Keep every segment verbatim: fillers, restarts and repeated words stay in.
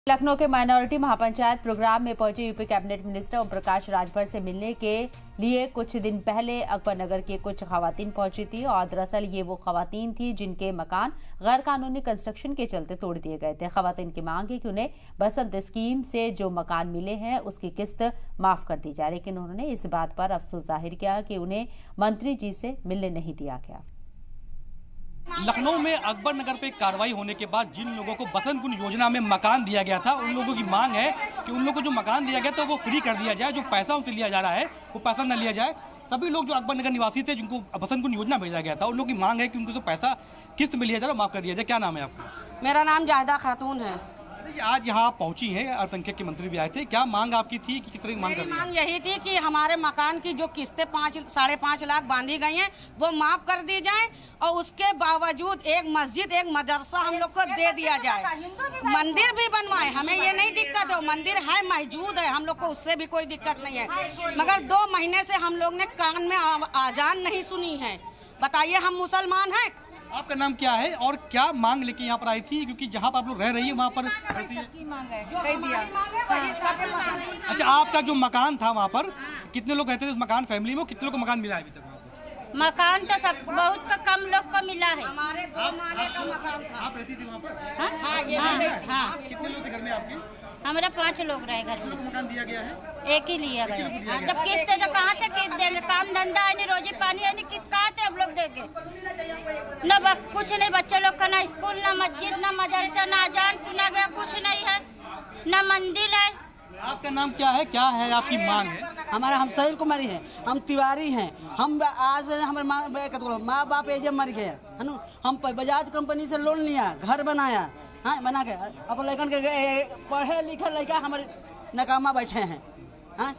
लखनऊ के माइनॉरिटी महापंचायत प्रोग्राम में पहुंचे UP cabinet minister Om Prakash Rajbhar से मिलने के लिए कुछ दिन पहले अकबर नगर के कुछ खवातीन पहुंची थी और दरअसल ये वो खवातीन थी जिनके मकान गैर कानूनी कंस्ट्रक्शन के चलते तोड़ दिए गए थे। खवातीन की मांग है कि उन्हें बसंत स्कीम से जो मकान मिले हैं उसकी किस्त माफ कर दी जाए, लेकिन उन्होंने इस बात पर अफसोस जाहिर किया कि उन्हें मंत्री जी से मिलने नहीं दिया गया। लखनऊ में अकबर नगर पे कार्रवाई होने के बाद जिन लोगों को बसंत कुंज योजना में मकान दिया गया था, उन लोगों की मांग है कि उन लोगों को जो मकान दिया गया था वो फ्री कर दिया जाए, जो पैसा उनसे लिया जा रहा है वो पैसा न लिया जाए। सभी लोग जो अकबर नगर निवासी थे जिनको बसंत कुंज योजना भेजा गया था, उन लोगों की मांग है कि उनको जो पैसा किस्त में लिया जाए माफ कर दिया जाए। क्या नाम है आपका? मेरा नाम जायदा खातून है। आज यहाँ पहुंची है, अल्पसंख्यक के मंत्री भी आए थे, क्या मांग आपकी थी कि किस तरह की मांग कर रही है? मांग यही थी कि हमारे मकान की जो किस्तें पाँच साढ़े पाँच लाख बांधी गई हैं वो माफ कर दी जाए और उसके बावजूद एक मस्जिद एक मदरसा हम लोग को दे दिया जाए, मंदिर भी बनवाए। हमें ये नहीं दिक्कत हो, मंदिर है मौजूद है, हम लोग को उससे भी कोई दिक्कत नहीं है, मगर दो महीने से हम लोग ने कान में आजान नहीं सुनी है। बताइए, हम मुसलमान हैं। आपका नाम क्या है और क्या मांग लेके यहाँ पर आई थी? क्योंकि जहाँ पर आप लोग रह रही है वहाँ पर अच्छा, आपका जो मकान था वहाँ पर कितने लोग रहते थे? इस मकान फैमिली में कितने लोग को मकान मिला है अभी तक? मकान तो सब बहुत का कम लोग को मिला है। हमारे दो माले का मकान था। आप रहती थी वहाँ पर? हाँ हाँ हाँ। कितने लोग थे घर में आपके? हमारा पाँच लोग रहे घर में। मकान दिया गया है? एक ही लिया गया। जब किस्त तो कहाँ से किस्त देंगे? काम धंधा है नहीं, रोजी पानी है नहीं, किस्त कहाँ से हम लोग देंगे? न कुछ नहीं, बच्चे लोग का ना स्कूल, ना मस्जिद, ना मदरसा, ना अजान सुना गया, कुछ नहीं है, न मंदिर है। आपका नाम क्या है, क्या है आपकी मांग है? हमारा हम सहील कुमारी हैं, हम तिवारी हैं। हम आज हमारे माँ माँ बाप एजे मर गए है ना। हम बजाज कंपनी से लोन लिया, घर बनाया, हाँ बना के अब लड़कन के पढ़े लिखे लड़का हमारे नकामा बैठे हैं। हाँ,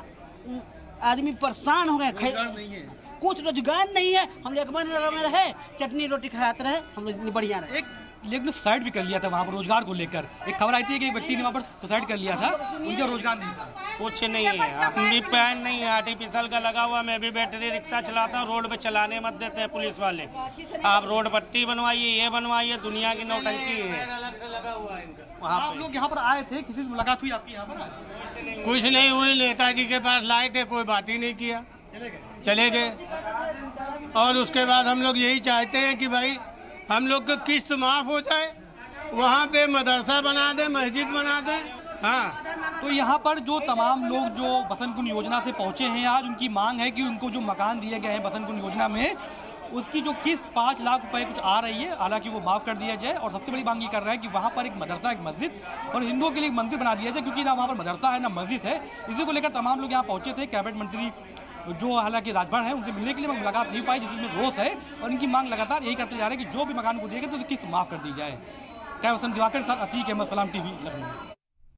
आदमी परेशान हो गए, कुछ रोजगार नहीं है। हम लोग में रहे, चटनी रोटी खाते रहे, हम लोग बढ़िया रहे। एक लेकिन सुसाइड भी कर लिया था वहाँ पर रोजगार को लेकर। एक खबर आई थी कि एक व्यक्ति ने वहाँ पर सुसाइड कर लिया था, उनका रोजगार नहीं था। कुछ नहीं है, हम भी पैन नहीं है, आर्टिफिशियल का लगा हुआ। मैं भी बैटरी रिक्शा चलाता हूँ, रोड पे चलाने मत देते हैं पुलिस वाले। आप रोड पट्टी बनवाइए, ये बनवाइए, दुनिया की नौटंकी है। वहाँ आप लोग यहाँ पर आए थे, किसी से मुलाकात हुई आपकी यहाँ पर? कुछ नहीं हुई, नेताजी के पास लाए थे, कोई बात ही नहीं किया, चले गए। और उसके बाद हम लोग यही चाहते हैं कि भाई हम लोग को किस्त माफ हो जाए, वहाँ पे मदरसा बना दे, मस्जिद बना दे। हाँ, तो यहाँ पर जो तमाम लोग जो बसंत कुंज योजना से पहुँचे हैं आज, उनकी मांग है कि उनको जो मकान दिए गए हैं बसंत कुंज योजना में, उसकी जो किस्त पाँच लाख रुपए कुछ आ रही है, हालांकि वो माफ़ कर दिया जाए। और सबसे बड़ी मांग ये कर रहा है कि वहाँ पर एक मदरसा, एक मस्जिद और हिंदुओं के लिए एक मंदिर बना दिया जाए, क्योंकि ना वहाँ पर मदरसा है ना मस्जिद है। इसी को लेकर तमाम लोग यहाँ पहुँचे थे। कैबिनेट मंत्री जो हालांकि राजभर है, उनसे मिलने के लिए मुलाकात नहीं पाई, जिसमें रोष है और इनकी मांग लगातार यही करते जा रहे हैं कि जो भी मकान को दिएगा तो उसे किस्त माफ कर दी जाए। क्या वसंत दिवाकर के साथ अतीक अहमद, सलाम टीवी, लखनऊ।